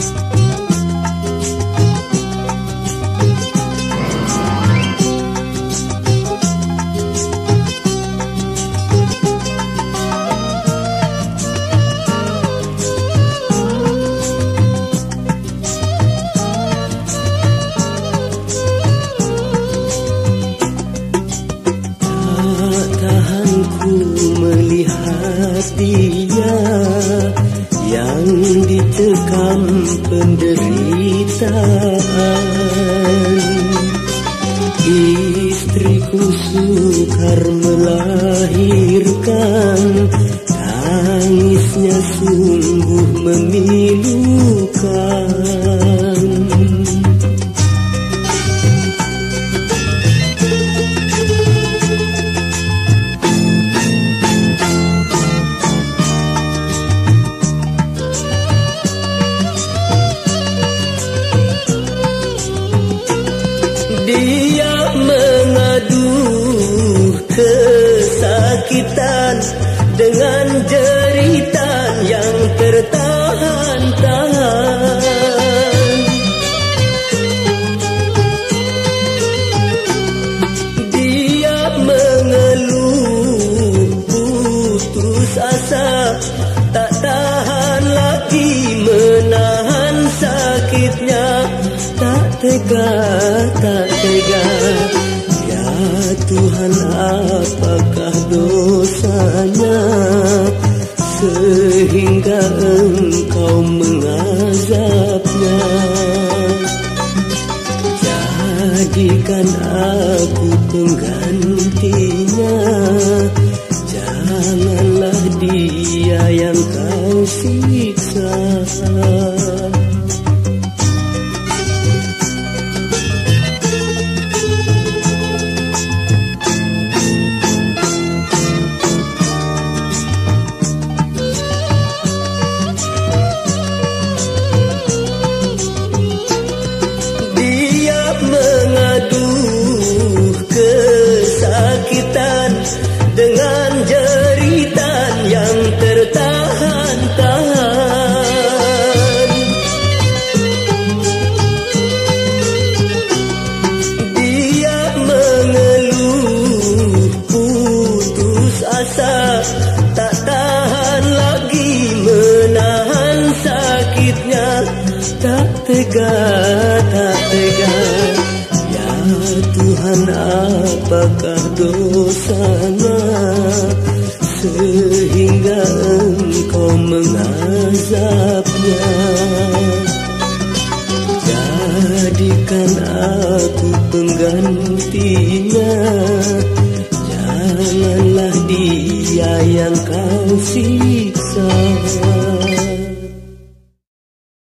Melihat dia yang dicekam penderitaan, istriku sukar melahirkan, tangisnya sungguh memilukan. Dia mengaduh kesakitan dengan jeritan yang tertahan-tahan. Dia mengeluh putus asa, tak tahan lagi menahan sakitnya. Tak tega, tak tega. Ya Tuhan, apakah dosanya sehingga Engkau mengazabnya? Jadikan aku penggantinya, janganlah dia yang Kau siksa. Dengan jeritan yang tertahan-tahan, dia mengeluh putus asa, tak tahan lagi menahan sakitnya. Tak tega, tak tega. Ya Tuhan, apakah dosanya sehingga Engkau mengazabnya? Jadikan aku penggantinya, janganlah dia yang Kau siksa.